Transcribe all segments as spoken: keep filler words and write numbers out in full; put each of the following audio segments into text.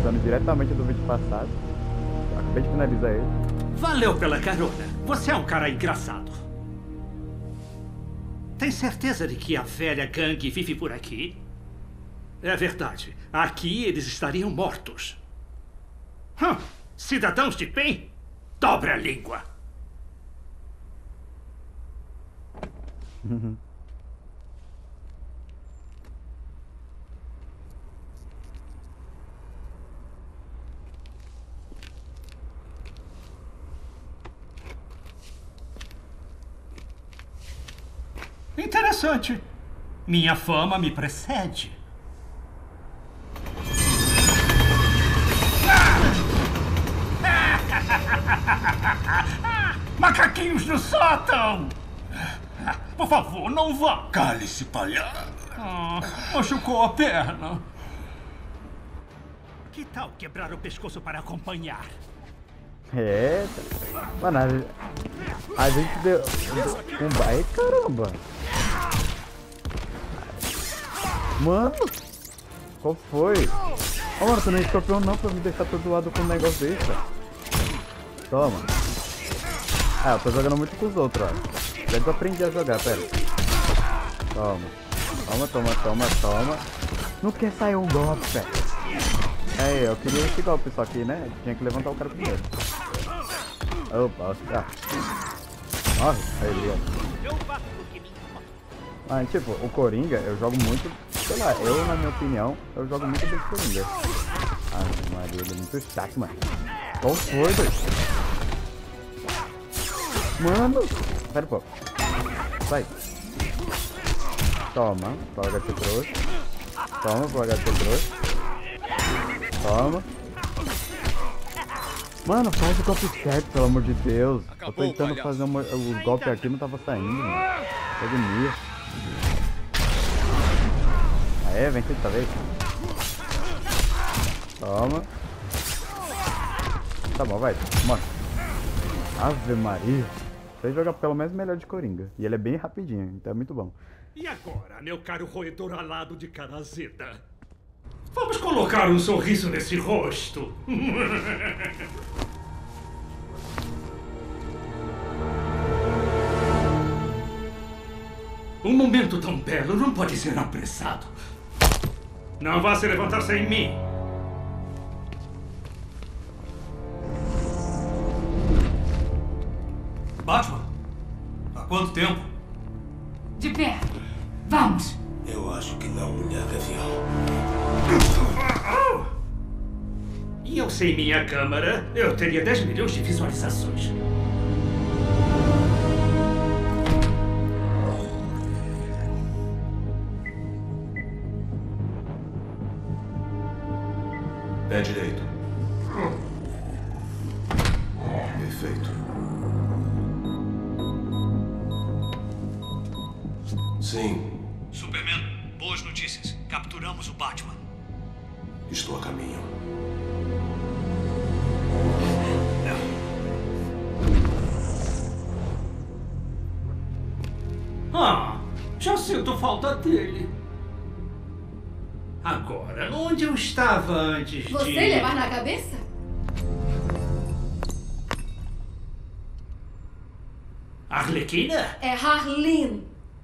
voltando diretamente do vídeo passado. Acabei de finalizar ele. Valeu pela carona. Você é um cara engraçado. Tem certeza de que a velha gangue vive por aqui? É verdade. Aqui eles estariam mortos. Hum, cidadãos de bem, dobra a língua. Interessante. Minha fama me precede. Macaquinhos no sótão! Por favor, não vá! Cale-se, palhaço! Ah, machucou a perna. Que tal quebrar o pescoço para acompanhar? É, mano, a, a gente deu um baile, caramba. Mano, qual foi? Ó, oh, mano, tu não é escorpião não pra me deixar todo zoado com um negócio desse, velho. Toma. Ah, eu tô jogando muito com os outros, ó. Já desaprendi a jogar, pera. Toma. Toma, toma, toma, toma. Não quer sair um golpe, velho. É, eu queria esse golpe só que, né? Tinha que levantar o cara primeiro. Opa, ah. Morre. Aí, obrigado. Mas, tipo, o Coringa, eu jogo muito, sei lá, eu, na minha opinião, eu jogo muito bem de Coringa. Ah, Maria, ele é muito chato, mano. Qual foi, doido? Mano! Pera um pouco. Sai. Toma, pro H T trouxe. Toma, pro H T trouxe. Toma. Mano, faz o golpe certo, pelo amor de Deus. Acabou, tô tentando fazer uma, o golpe aqui, não tava saindo, mano. Que agonia. Aê, vem dessa vez. Toma. Tá bom, vai. Bora. Ave Maria. Você joga pelo menos melhor de Coringa. E ele é bem rapidinho, então é muito bom. E agora, meu caro roedor alado de cara azeda? Vamos colocar um sorriso nesse rosto. Um momento tão belo não pode ser apressado. Não vá se levantar sem mim. Batman? Há quanto tempo? De pé. Vamos. Eu acho que não, mulher gavião. E eu sem minha câmera, eu teria dez milhões de visualizações. Pé direito. Perfeito. Sim. Superman, boas notícias. Capturamos o Batman. Estou a caminho. Ah, já sinto falta dele. Agora, onde eu estava antes de... Você levar na cabeça? Arlequina? É Harleen.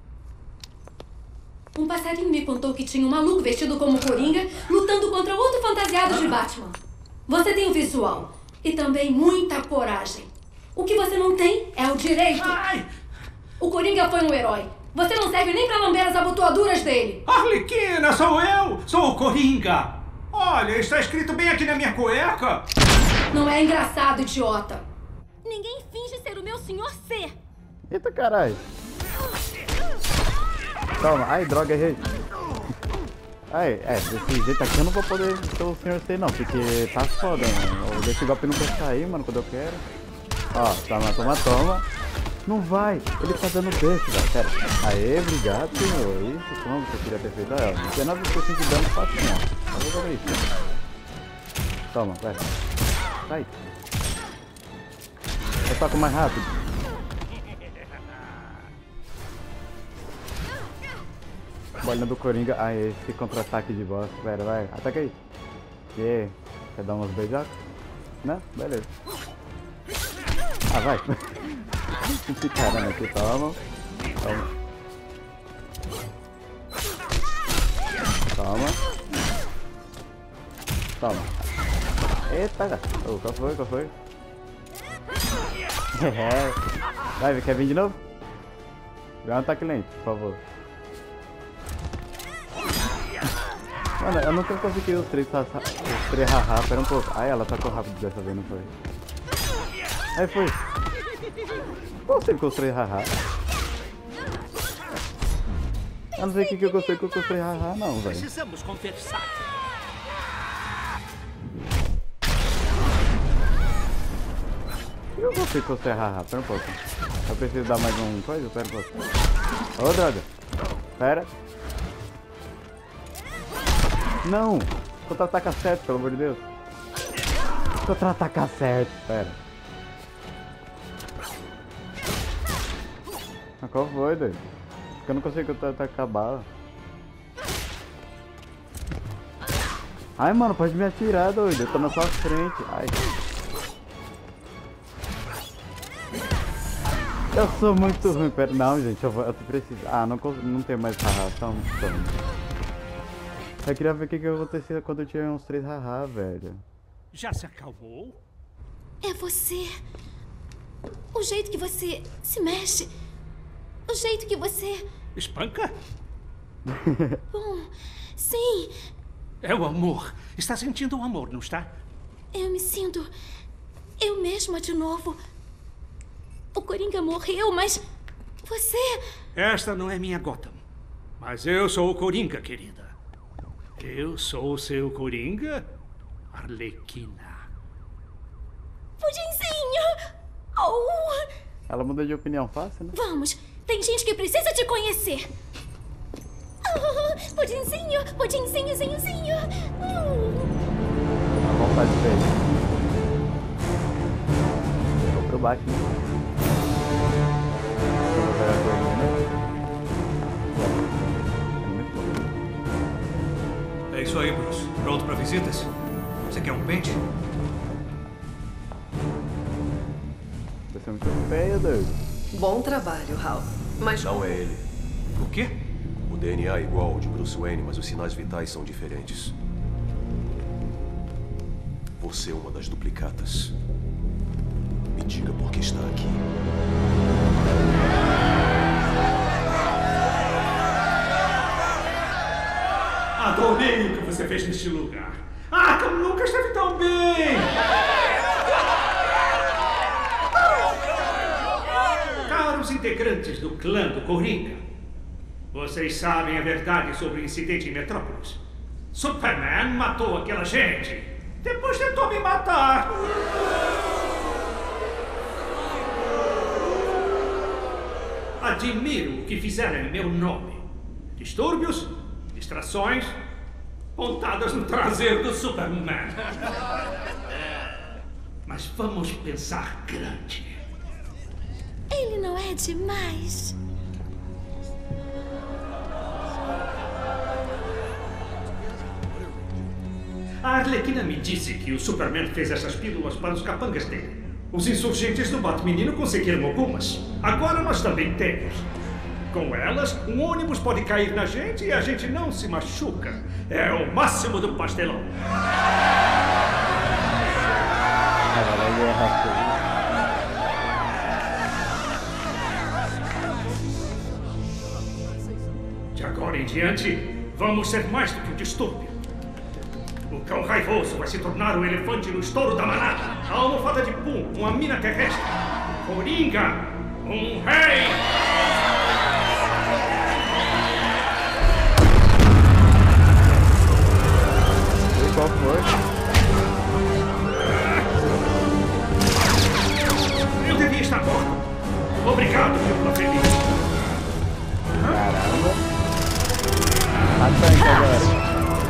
Um passarinho me contou que tinha um maluco vestido como Coringa lutando contra outro fantasiado de Batman. Você tem o visual e também muita coragem. O que você não tem é o direito. Ai! O Coringa foi um herói. Você não serve nem pra lamber as abotoaduras dele. Arlequina, sou eu! Sou o Coringa! Olha, está escrito bem aqui na minha cueca. Não é engraçado, idiota. Ninguém finge ser o meu senhor C. Eita, caralho. Toma. Ai, droga, errei. Ai, é, desse jeito aqui eu não vou poder ser o senhor C não, porque tá foda, mano. Desse golpe não quer sair, mano, quando eu quero. Ó, toma, toma, toma. Não vai, ele tá dando desse, velho, sério. Aê, obrigado, senhor. Isso, como você queria ter feito? Olha, dezenove por cento de dano facinho, ó. Vamos fazer isso. Toma, vai. Sai. Eu toco mais rápido. Bolinha do Coringa. Ai, esse contra-ataque de boss. Pera, vai. Ataca aí. Que? Quer dar umas beijacas? Né? Beleza. Ah, vai. Esse caramba aqui, toma. Toma. Toma. Toma. Eita, cara. Oh, qual foi? Qual foi? Vai, quer vir de novo? Dá um ataque lento, por favor. Mano, eu nunca consegui os três haha. Os três haha, pera um pouco. Ai, ela tacou rápido dessa vez, não foi? Aí foi. Qual você com os três haha? Eu não sei o que, que eu gostei com os três haha, não, velho. Precisamos conversar. Eu gostei com os três haha, pera um pouco. Eu preciso dar mais um coisa? Pera um pouco. Ô, droga. Pera. Não! Contra-ataca certo, pelo amor de Deus. Contra-ataca certo, pera. Ah, qual foi, doido? Porque eu não consigo contra-atacar a bala. Ai, mano, pode me atirar, doido. Eu tô na sua frente. Ai. Eu sou muito ruim, pera. Não, gente, eu, vou, eu preciso. Ah, não, não tem mais haha, só um só. Eu queria ver o que, que acontecia quando eu tinha uns três haha, velho. Já se acalmou? É você. O jeito que você se mexe. O jeito que você... Espanca? Bom, sim. É o amor. Está sentindo o amor, não está? Eu me sinto... eu mesma de novo. O Coringa morreu, mas... você... Esta não é minha Gotham. Mas eu sou o Coringa, querida. Eu sou o seu Coringa, Arlequina. Pudinzinho! Oh! Ela muda de opinião fácil, né? Vamos! Tem gente que precisa te conhecer! Oh, pudinzinho! Pudinzinho, zinho, zinho! A vontade dele. Vou pro Batman. Eu vou pegar a coisa, né? É isso aí, Bruce. Pronto pra visitas? Você quer um pente? Você é muito feio, doido. Bom trabalho, Hal. Mas... Não é ele. O quê? O D N A é igual ao de Bruce Wayne, mas os sinais vitais são diferentes. Você é uma das duplicatas. Me diga por que está aqui. Adorei o que você fez neste lugar. Arkham nunca esteve tão bem! Caros integrantes do clã do Coringa, vocês sabem a verdade sobre o incidente em Metrópolis. Superman matou aquela gente. Depois tentou me matar. Admiro o que fizeram em meu nome. Distúrbios, distrações, pontadas no traseiro do Superman. Mas vamos pensar grande. ele não é demais? A Arlequina me disse que o Superman fez essas pílulas para os capangas dele. Os insurgentes do Batmenino conseguiram algumas. Agora nós também temos. Com elas, um ônibus pode cair na gente e a gente não se machuca. É o máximo do pastelão. Agora ele erra tudo. De agora em diante, vamos ser mais do que um distúrbio. O cão raivoso vai se tornar um elefante no estouro da manada. A almofada de pum, uma mina terrestre. Coringa, um rei! E qual foi? Eu devia estar morto. Obrigado, meu preferido. Caramba. Ataque agora.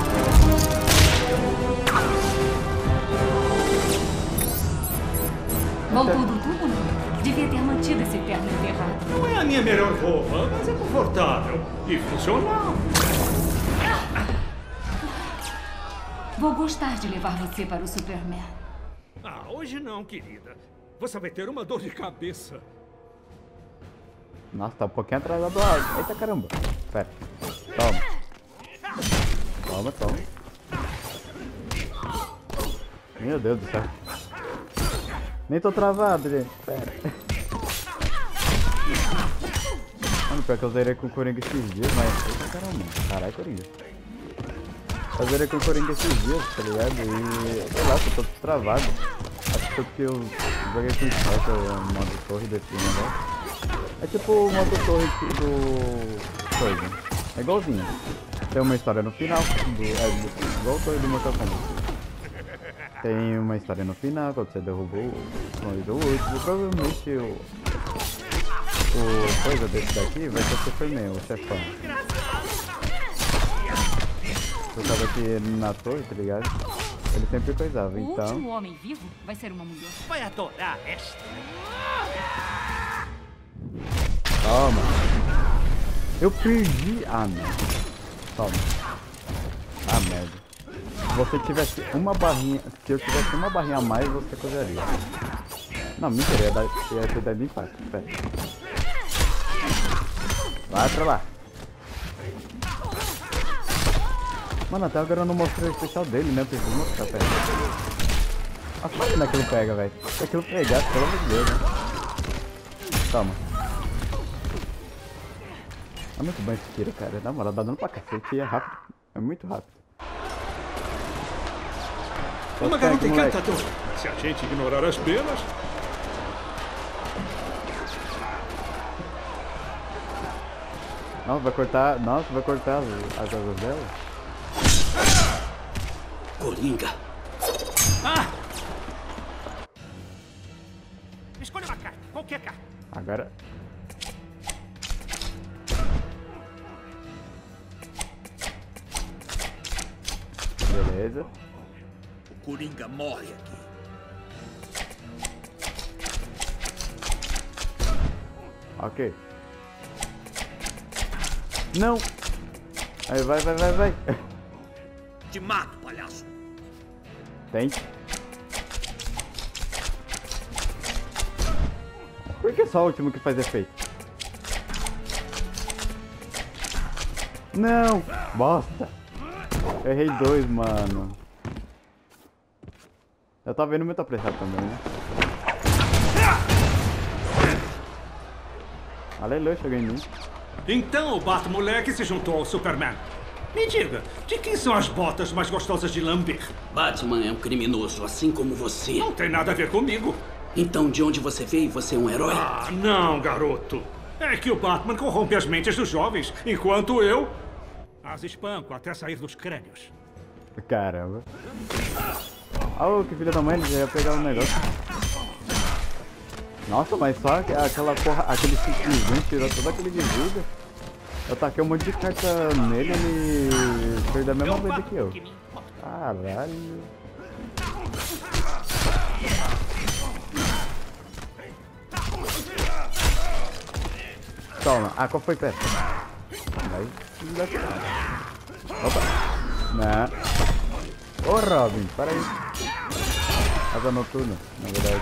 Voltou do túmulo? Devia ter mantido esse terno enterrado. Não é a minha melhor roupa, mas é confortável e funcional. Vou gostar de levar você para o Superman. Ah, hoje não, querida. Você vai ter uma dor de cabeça. Nossa, tá um pouquinho atrasado do áudio. Eita caramba. Pera. Toma. Toma, toma. Meu Deus do céu. Nem tô travado, gente. Pera. Mano, pior que eu zerei com o Coringa esses dias, mas... Eita caramba. Caralho, Coringa. Eu zerei com o Coringa esses dias, tá ligado? E... sei lá, eu tô travado. Acho que foi porque eu joguei com Sparta, o modo torre desse negócio. É tipo o modo torre do... coisa. É igualzinho. Tem uma história no final, do... é igual o torre do Mortal Kombat. Tem uma história no final, quando você derrubou o último. Provavelmente o... o coisa desse daqui vai ser o Superman, o chefão. Eu tava aqui na torre, tá ligado? Ele sempre coisava, O então... último homem vivo vai ser uma mulher. Vai adorar esta. Toma. Eu perdi. Ah, não. Toma. Ah, merda. Se você tivesse uma barrinha... Se eu tivesse uma barrinha a mais, você coisaria. Não, mentira. Ia, dar... ia ter dado empate. Pera. Vai pra lá. Mano, até agora eu não mostrei o especial dele, né? Eu preciso mostrar, pera. Olha só como é que ele pega, velho. Se aquilo pegar, pelo amor de Deus, né? Toma. É muito bom esse tiro, cara. Na moral, dá dano pra cacete e é rápido. É muito rápido. Uma garota encantadora. Se a gente ignorar as penas... Não, vai cortar... Nossa, vai cortar as, as asas dela. Coringa. Ah! Escolha uma carta. Qualquer carta. Agora... Beleza. O Coringa morre aqui. Ok. Não! Aí, vai, vai, vai, vai. Te mato, palhaço. Tente. Por que só o último que faz efeito? Não! Bosta! Errei dois, mano. Eu tava vendo muito apressado também, né? Aleluia, cheguei em mim. Então o Bat-moleque se juntou ao Superman. Me diga, de quem são as botas mais gostosas de lamber? Batman é um criminoso, assim como você. Não tem nada a ver comigo. Então, de onde você veio, você é um herói? Ah, não, garoto. É que o Batman corrompe as mentes dos jovens, enquanto eu as espanco até sair dos crânios. Caramba. Oh, que filha da mãe, ele já ia pegar o negócio. Nossa, mas só aquela porra, aquele simplesmente tirou todo aquele de vida. Eu taquei um monte de carta nele, ele perdeu a mesma coisa que eu. Caralho. Toma. Ah, qual foi, pera? Vai. Opa. Não. Ô, Robin, para aí. Asa noturna, na verdade.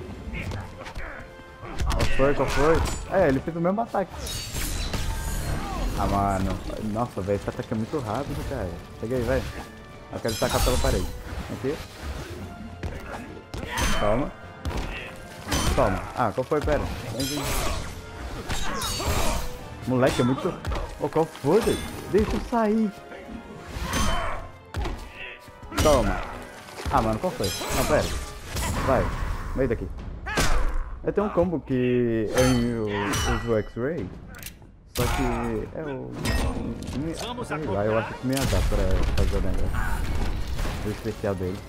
Qual foi, qual foi? É, ele fez o mesmo ataque. Ah, mano. Nossa, velho, esse ataque é muito rápido, cara. Chega aí, vai. Eu quero tacar pela parede. Aqui. Toma. Toma. Ah, qual foi? Pera. Vem, vem. Moleque, é muito... Oh, qual foi, velho? Deixa eu sair. Toma. Ah, mano, qual foi? Não, pera. Vai. Meio daqui. Eu tenho um combo que eu uso o X-Ray. Só que é o... Sei lá, eu acho que me ia dar pra fazer o negócio. O especial dele.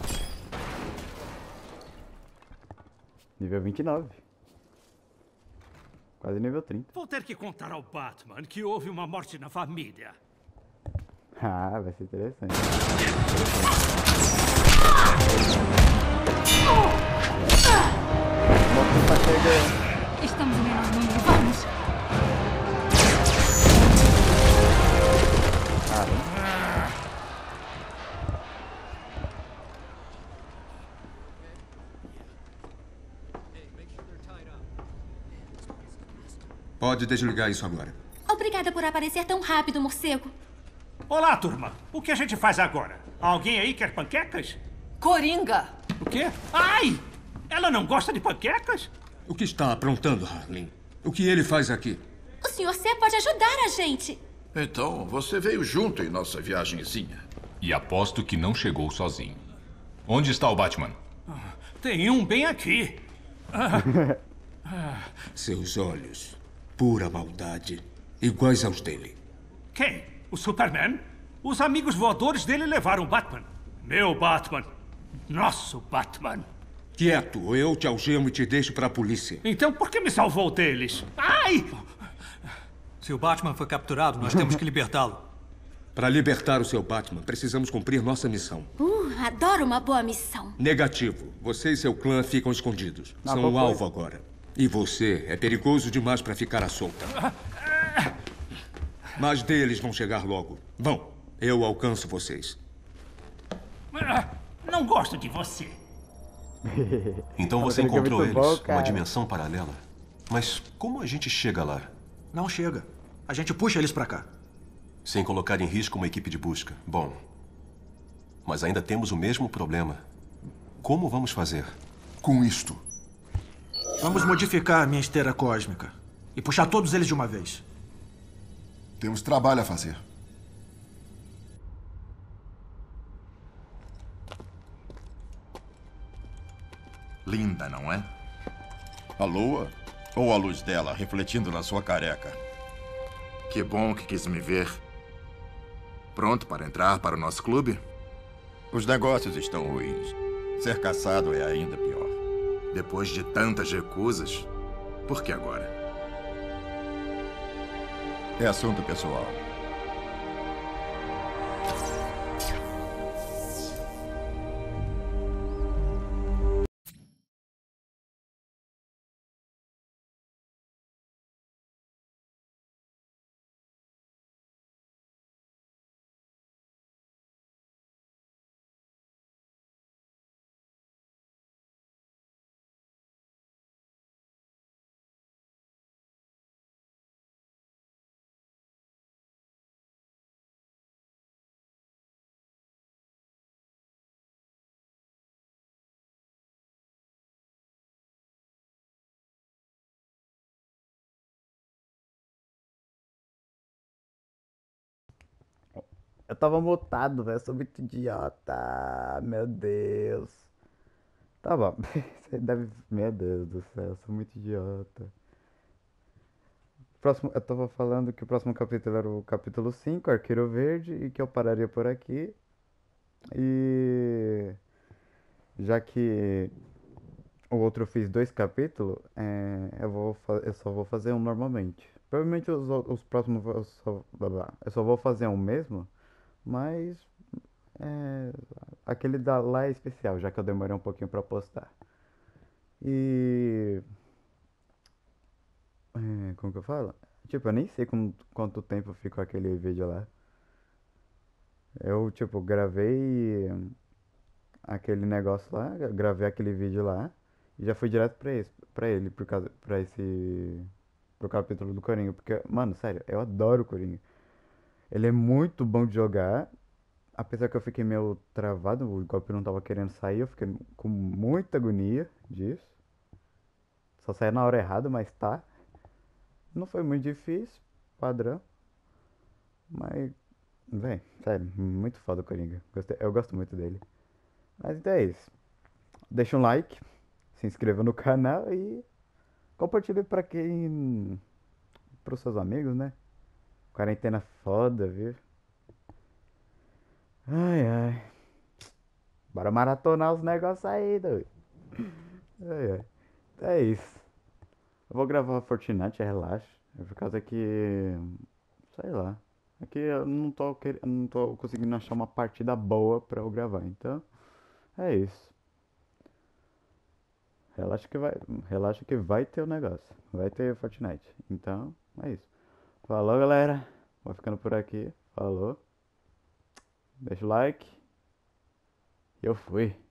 Nível vinte e nove. Quase nível trinta. Vou ter que contar ao Batman que houve uma morte na família. Ah, vai ser interessante. Tá chegando. Estamos em menor número, vamos! Ah, Pode desligar isso agora. Obrigada por aparecer tão rápido, morcego. Olá, turma. O que a gente faz agora? Alguém aí quer panquecas? Coringa! O quê? Ai! Ela não gosta de panquecas? O que está aprontando, Harlan? O que ele faz aqui? O senhor C pode ajudar a gente. Então, você veio junto em nossa viagenzinha. E aposto que não chegou sozinho. Onde está o Batman? Tem um bem aqui. Seus olhos, pura maldade, iguais aos dele. Quem? O Superman? Os amigos voadores dele levaram o Batman. Meu Batman. Nosso Batman. Quieto, ou eu te algemo e te deixo para a polícia. Então por que me salvou deles? Ai! Se o Batman foi capturado, nós temos que libertá-lo. Para libertar o seu Batman, precisamos cumprir nossa missão. Uh, adoro uma boa missão. Negativo. Você e seu clã ficam escondidos. Não, São o foi. alvo agora. E você é perigoso demais para ficar à solta. Mas deles vão chegar logo. Vão. Eu alcanço vocês. Não gosto de você. Então você Rodrigo é encontrou muito eles, bom, uma cara. dimensão paralela. Mas como a gente chega lá? Não chega. A gente puxa eles pra cá. Sem colocar em risco uma equipe de busca. Bom, mas ainda temos o mesmo problema. Como vamos fazer? Com isto. Vamos modificar a minha esteira cósmica e puxar todos eles de uma vez. Temos trabalho a fazer. Linda, não é? A lua ou a luz dela refletindo na sua careca? Que bom que quis me ver. Pronto para entrar para o nosso clube? Os negócios estão ruins. Ser caçado é ainda pior. Depois de tantas recusas, por que agora? É assunto pessoal. Eu tava mutado, velho. Eu sou muito idiota. Meu Deus. Tá bom. Você deve. Meu Deus do céu, eu sou muito idiota. Próximo, eu tava falando que o próximo capítulo era o capítulo cinco, Arqueiro Verde, e que eu pararia por aqui. E. Já que o outro eu fiz dois capítulos, é, eu, vou, fa- eu só vou fazer um normalmente. Provavelmente os, ou- os próximos eu só, blá, blá, eu só vou fazer um mesmo, mas é, aquele da lá é especial, já que eu demorei um pouquinho pra postar. E. é, como que eu falo? Tipo, eu nem sei como- quanto tempo ficou aquele vídeo lá. Eu, tipo, gravei aquele negócio lá, gravei aquele vídeo lá e já fui direto pra, esse, pra ele, por causa, pra esse, pro capítulo do Coringa, porque, mano, sério, eu adoro o Coringa. Ele é muito bom de jogar, apesar que eu fiquei meio travado, o golpe não tava querendo sair, eu fiquei com muita agonia disso. Só saí na hora errada, mas tá. Não foi muito difícil, padrão. Mas, véi, sério, muito foda o Coringa. Gostei, eu gosto muito dele. Mas então é isso. Deixa um like, se inscreva no canal e compartilhe pra quem. Pros seus amigos, né? Quarentena foda, viu? Ai, ai. Bora maratonar os negócios aí, doido. Ai, ai. Então é isso. Eu vou gravar Fortnite, relaxa. É por causa que. Sei lá. É que eu não tô, quer... não tô conseguindo achar uma partida boa pra eu gravar. Então, é isso. Relaxa que vai, relaxa que vai ter o negócio. Vai ter Fortnite. Então, é isso. Falou, galera. Vou ficando por aqui. Falou. Deixa o like. Eu fui.